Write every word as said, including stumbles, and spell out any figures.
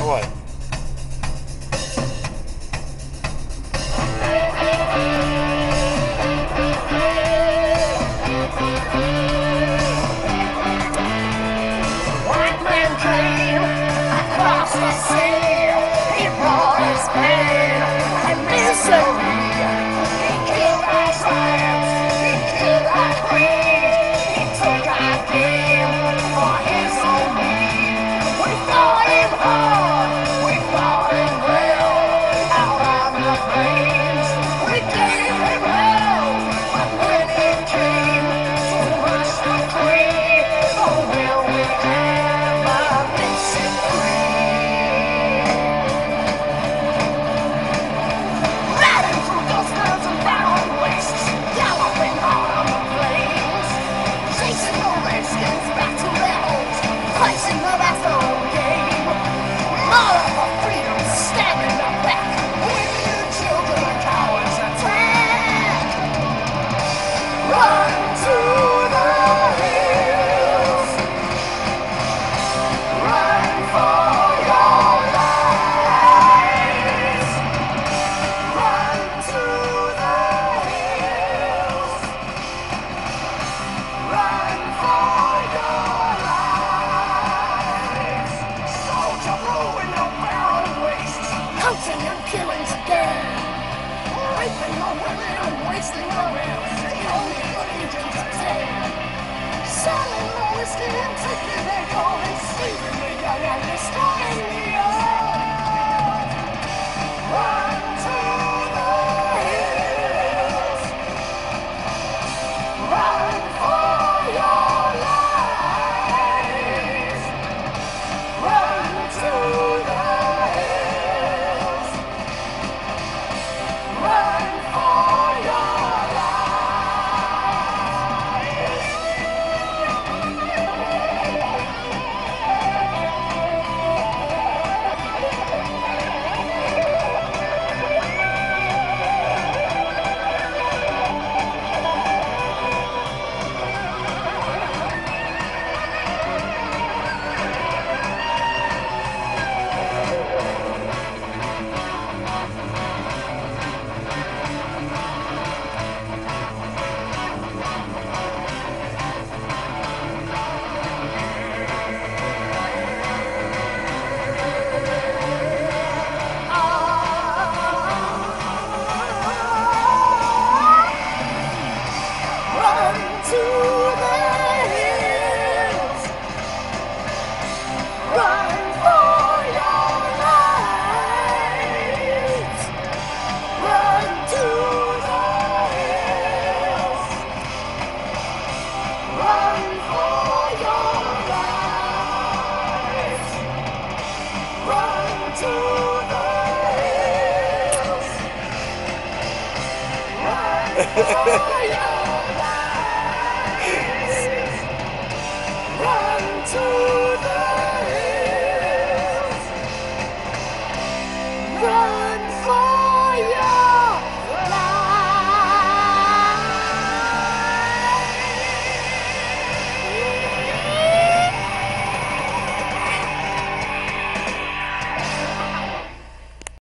Давай. White man came across the sea. He brought his pain and misery. He killed our science, he killed our creed. He took our game for his own need. We fought him hard, we fought him well. Out on the plains, we gave him hell. But when it came to rush the queen, oh, will we ever be set free? Riding through those fields and barren wastes, galloping hard on the plains, chasing the redskins back to their homes, placing them as their own game. Mother for freedom, stabbing them back. Women and children and cowards attack. Run to the hills. Run for your lives. Run to the hills. Run for your lives. Soldier blue in the barren wastes, hunting and killing today, raping the women and wasting the men. The only religions obtain, selling the whiskey and taking their gold and sleeping the young and destroying the old. Run to the hills. Run for your lives. Run to the hills. Run for your lives. Run to the hills. Run for your lives. Run to the hills. Run for your lives. Run to the hills. Run for